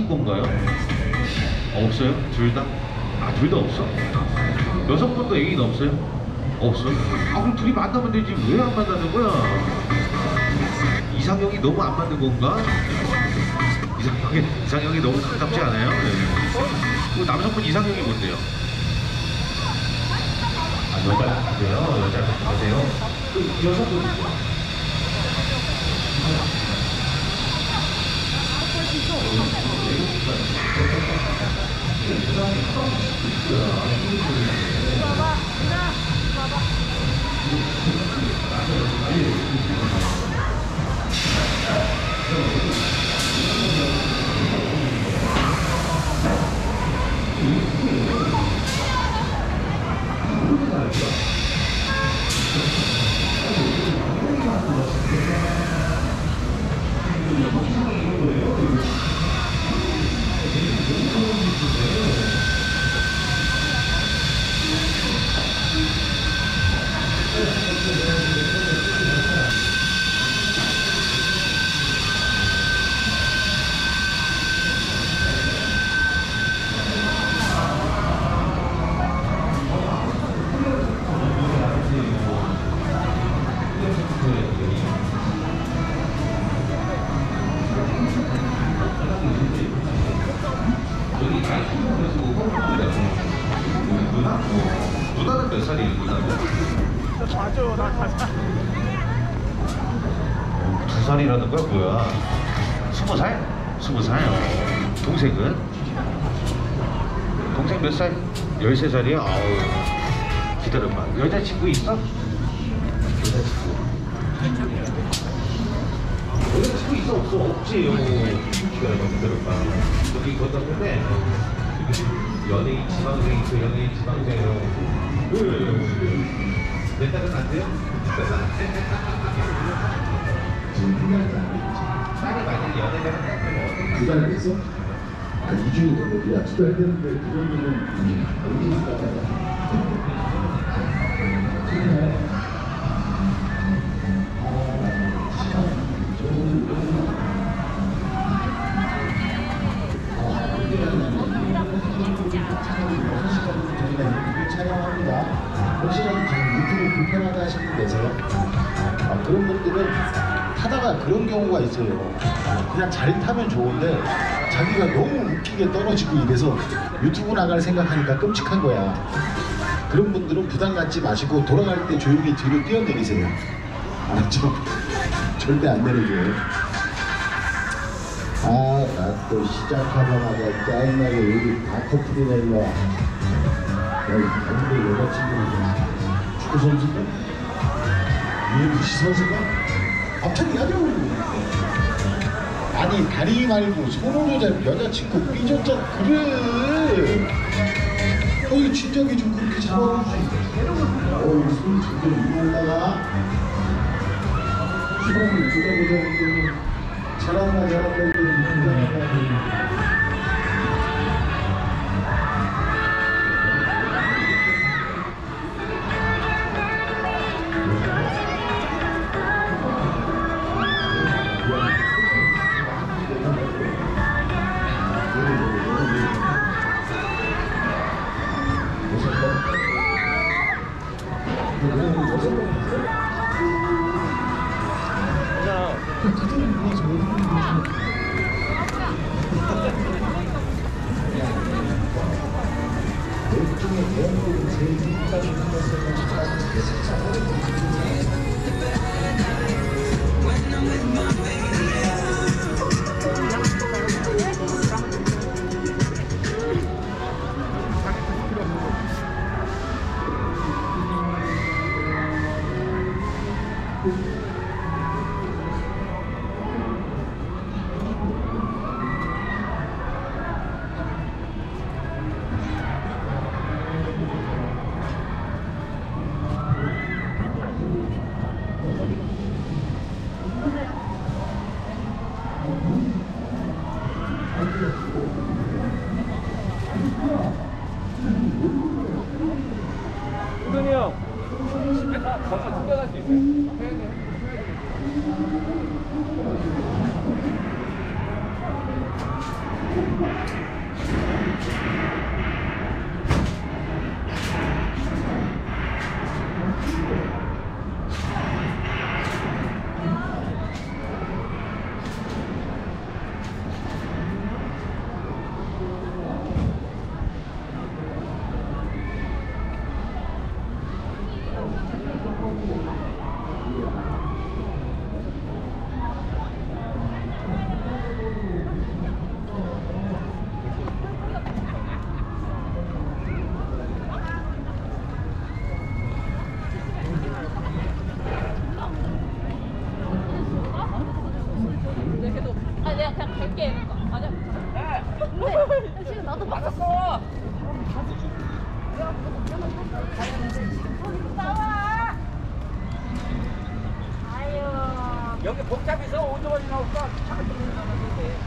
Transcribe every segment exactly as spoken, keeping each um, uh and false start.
사귄 건가요? 없어요? 둘 다? 아, 둘 다 없어? 여성분도 애인 없어요? 없어? 아, 그럼 둘이 만나면 되지. 왜 안 만나는 거야? 이상형이 너무 안 맞는 건가? 이상형이, 이상형이 너무 가깝지 않아요? 네. 그 남성분 이상형이 뭔데요? 아, 여자 같으세요? 여자 같으세요? 그 여성분이죠? 봐봐, 누나, 봐봐. 누나는 몇 살이에요? 누나는? 맞아, 나 가자. 두 살이라는 거야 뭐야? 스무 살? 스무 살? 동생은? 동생 몇 살? 열세 살이야? 아우 기다려봐. 여자친구 있어? 여자친구 여자친구 있어 없어? 없지. 기다려봐 기다려봐. 여기 이거 때문에 연예인 지망생 있어. 연예인 지망생. 내 딸은 안 돼요? 딸이 만약에 연예대를 했다면 두 달 됐어? 아, 이 주일 됐는데, 야, 두 달 됐는데, 그 정도면, 어디니까. 촬영합니다. 혹시라도 지금 유튜브 불편하다 하시는 분 계세요? 아, 그런 분들은 타다가 그런 경우가 있어요. 그냥 잘 타면 좋은데 자기가 너무 웃기게 떨어지고 이래서 유튜브 나갈 생각하니까 끔찍한 거야. 그런 분들은 부담 갖지 마시고 돌아갈 때 조용히 뒤로 뛰어내리세요. 알았죠? 절대 안 내려줘요. 아, 나 또 시작하자마자 짜증나게 여기 다 커플이네 일로 와. 여기 근데 여자친구가 축구 선수가? 유에프씨 선수가? 갑자기 하죠. 아니 다리 말고 손으로 잡 여자친구 삐졌잖아. 그래. 어이 진작에 좀 그렇게 잡아주지. 어이 손 진짜 이용하다가 수박을 주다보자 했더니 잘한다 잘한다 했더니 아 내가 그냥 갈게. 아니야. 근데 지금 나도 맞았어. 나와. 아유. 여기 복잡해서 오토바이 나올까? 차가 좀 나왔는데.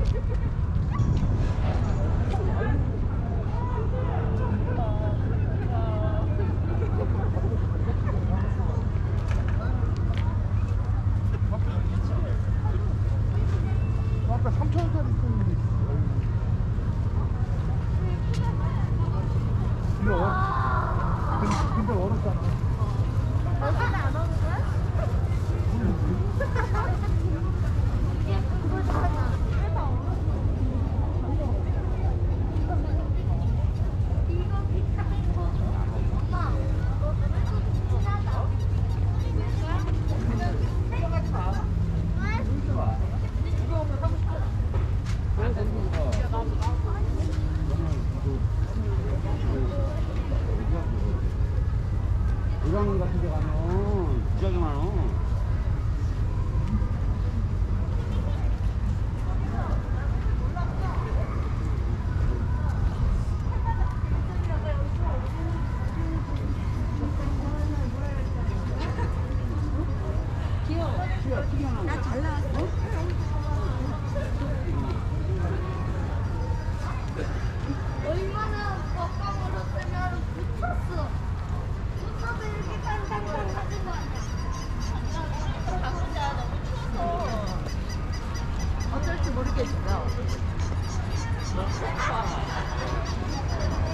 아까 삼천 원짜리 있었는데. 이거 근데, 근데 얼었잖아. 얼굴에 안 오는 거야? 이게 그거잖아. 이거 비싼 거. 엄마, 너 친하다. 의왕 같은 데 가면 무지하게 많어. 얼마나 꽉꽉 얼었으면 붙였어. 붙어도 이렇게 탕탕탕 하는 거 아니야? 진짜 너무 추워서 어쩔 줄 모르겠어.